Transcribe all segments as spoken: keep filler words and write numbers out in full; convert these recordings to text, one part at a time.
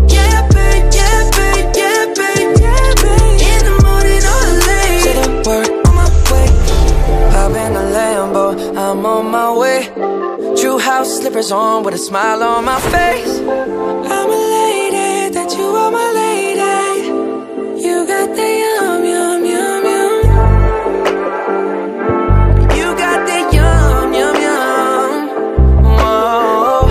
yeah, babe, yeah, babe, yeah, babe, yeah, babe. In the morning or late, say the word, on my way. Hop in the Lambo, I'm on my way. True house slippers on with a smile on my face. I'm elated that you are my lady. You got the yum, yum, yum, yum. You got the yum, yum, yum. Whoa.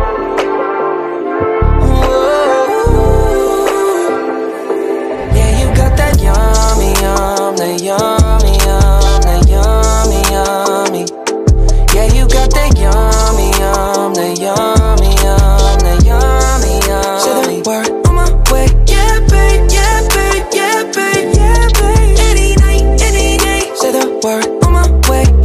Whoa. Yeah, you got that yummy, yum, that yummy, yum, that yummy, yummy. Yeah, you got that yummy, yum, that yummy, yum, that yummy, yum. Say the word, on my way. Yeah, babe, yeah, babe, yeah, babe, yeah, babe. Any night, any day. Say the word, on my way.